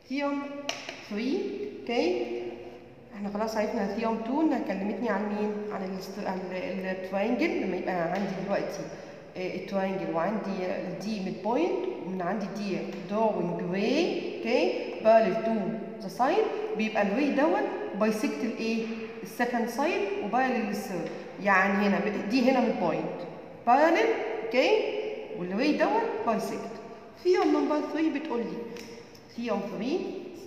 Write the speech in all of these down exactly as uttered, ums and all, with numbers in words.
ثيوم ثلاثة. اوكي، احنا خلاص عرفنا ثيوم اتنين انها كلمتني عن مين؟ عن التراينجل. لما يبقى عندي دلوقتي التراينجل وعندي الدي ميد بوينت، ومن عندي دي drawing ray اوكي parallel to the side، بيبقى الري دوت بايسكت الايه؟ السكند سايد وبارلل للثيرد. يعني هنا دي هنا ميد بوينت بارلل اوكي، والري دوت بايسكت. ثيوم نمبر ثلاثة بتقول لي ثيوم ثلاثة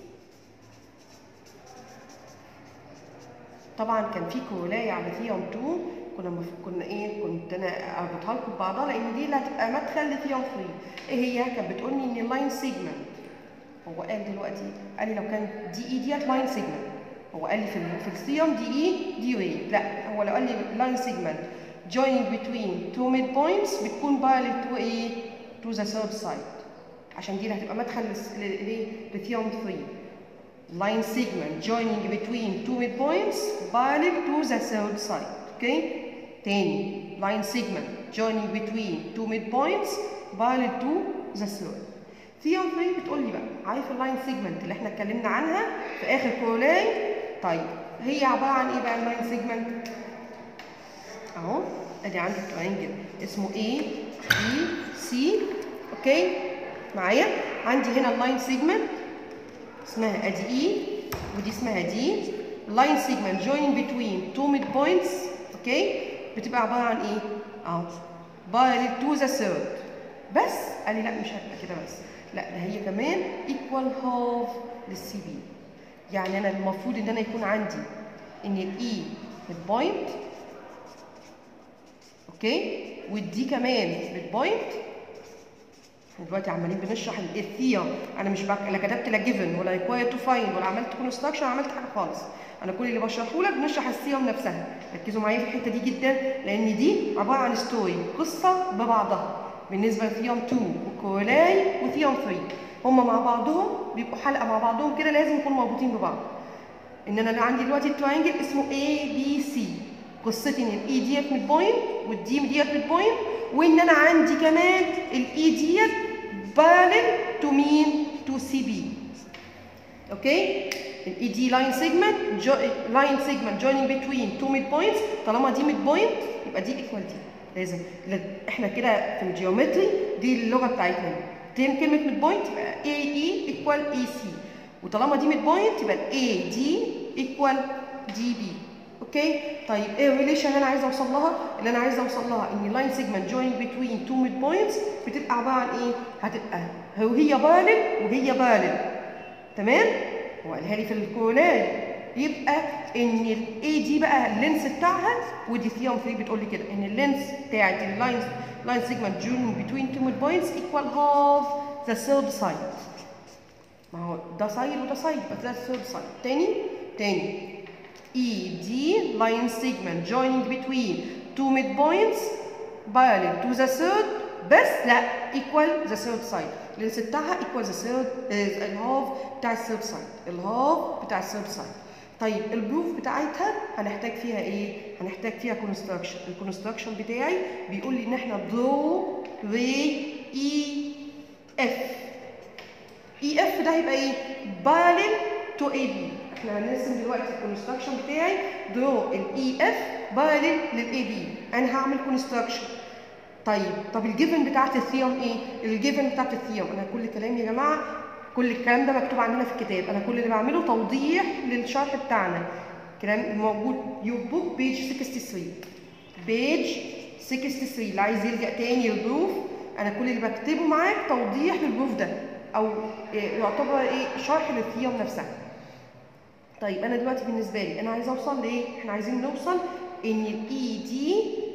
طبعا كان في كولايه على ثيوم اتنين، كنا مف... كنا ايه كنت انا اربطها لكم ببعضها لان دي اللي هتبقى مدخل لثيوم ثلاثة. ايه هي؟ كانت بتقول لي ان اللاين سيجمنت، هو قال دلوقتي قال لي لو كان دي اي ديت لاين سيجمنت، هو قال لي في في الثيوم دي اي دي ري، لا هو لو قال لي لاين سيجمنت joining between two mid points بتكون parallel to ايه؟ to the third side، عشان دي اللي هتبقى مدخل لثيوم ثلاثة. line segment joining between two midpoints parallel to the third side. اوكي تاني line segment joining between two midpoints parallel to the third. ثيوم ثلاثة بتقول لي بقى عارف اللاين سيجمنت اللي احنا اتكلمنا عنها في اخر كولاي؟ طيب هي عباره عن ايه بقى اللاين سيجمنت؟ اهو ادي عندي تراينجل اسمه A B C اوكي معايا. عندي هنا اللاين سيجمنت اسمها ادي اي ودي اسمها دي. لاين سيجمنت joining between two mid points اوكي بتبقى عباره عن ايه؟ اهو parallel to the third. بس قال لي لا مش هتبقى كده بس، لا ده هي كمان equal half للسي بي. يعني انا المفروض ان انا يكون عندي ان الاي ميد بوينت اوكي والدي كمان ميد بوينت. دلوقتي عمالين بنشرح الثيوم، انا مش بك... لا كتبت لا جيفن ولا ريكوايرد تو فايند ولا عملت كونستراكشن ولا عملت حاجه خالص. انا كل اللي بشرحه لك بنشرح الثيوم نفسها. ركزوا معايا في الحته دي جدا لان دي عباره عن ستوري قصه ببعضها بالنسبه لثيوم اتنين وكولاي وثيوم ثلاثة. هم مع بعضهم بيبقوا حلقه مع بعضهم كده، لازم يكونوا مربوطين ببعض. ان انا اللي عندي دلوقتي التراينجل اسمه A B C، قصتي ان الاي ديت ميد بوينت والدي ديت ميد بوينت، وان انا عندي كمان الاي ديت parallel to مين؟ to سي بي. اوكي؟ الاي دي لاين سيجمنت لاين سيجمنت joining between two mid points، طالما دي ميد بوينت يبقى دي ايكوال دي. لازم احنا كده في الجيومتري دي اللغه بتاعتنا، كلمه ميد بوينت يبقى اي اي ايكوال اي سي، وطالما دي ميد بوينت يبقى الاي دي ايكوال دي بي. اوكي؟ طيب ايه الريليشن اللي انا عايزه اوصل لها؟ اللي انا عايزه اوصل لها ان لاين سيجمنت joining between two mid points بتبقى عباره عن ايه؟ هتبقى وهي بارلل وهي بارلل. تمام؟ هو قالها لي في الكولاي. يبقى ان الاي دي بقى اللينس بتاعها، ودي ثيوم ثلاثة بتقول لي كده ان اللينس بتاعت اللاين لاين سيجمنت joining between two mid points equal half the third side. ما هو ده سايد وده سايد بس ده third side. تاني تاني E D line segment joining between two mid points parallel to the third، بس لا equal the third side. اللينس بتاعها equal the third الهاف بتاع الثيرد سايد، الهاف بتاع الثيرد سايد. طيب البروف بتاعتها هنحتاج فيها ايه؟ هنحتاج فيها كونستراكشن. الكونستراكشن بتاعي بيقول لي ان احنا درو ري اي اف. اي اف ده هيبقى ايه؟ parallel to اي بي. احنا هنرسم دلوقتي الكونستراكشن بتاعي درو الاي اف بارلل للاي بي. انا هعمل كونستراكشن. طيب طب الجيفن بتاعت الثيوم ايه؟ الجيفن بتاعت الثيوم، انا كل كلامي يا جماعه كل الكلام ده مكتوب عندنا في الكتاب، انا كل اللي بعمله توضيح للشرح بتاعنا. كلام موجود يور بوك بيج ثلاثة وستين، بيج ثلاثة وستين. اللي عايز يلجأ تاني للبروف انا كل اللي بكتبه معاك توضيح للبروف ده، او إيه يعتبر ايه شرح للثيوم نفسها. طيب انا دلوقتي بالنسبه لي انا عايزه اوصل لايه؟ احنا عايزين نوصل ان الاي دي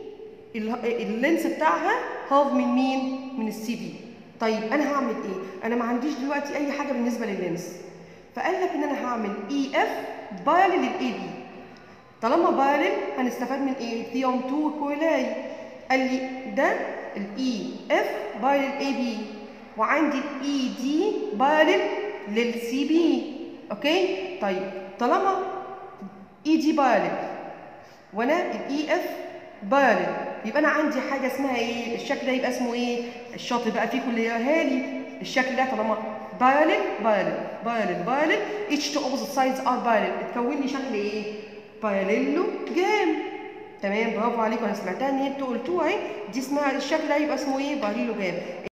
اللينس بتاعها هاف من مين؟ من السي بي. طيب انا هعمل ايه؟ انا ما عنديش دلوقتي اي حاجه بالنسبه لللينس، فقال لك ان انا هعمل اي اف بارلل للاي بي. طالما بارلل هنستفاد من ايه؟ ثيوم اتنين كولاي قال لي ده الاي اف بارلل اي بي، وعندي الاي دي بارلل للسي بي. اوكي؟ طيب طالما اي دي بارلل وانا الاي اف بارلل يبقى انا عندي حاجه اسمها ايه؟ الشكل ده يبقى اسمه ايه؟ الشاطر بقى فيكم اللي يقراها لي الشكل ده طالما بارلل بارلل بارلل بارلل each two opposite sides are parallel بتكون لي شكل ايه؟ باراليلوجرام. تمام برافو عليكم، انا سمعتها ان انتوا قلتوها اهي، دي اسمها الشكل ده يبقى اسمه ايه؟ باراليلوجرام.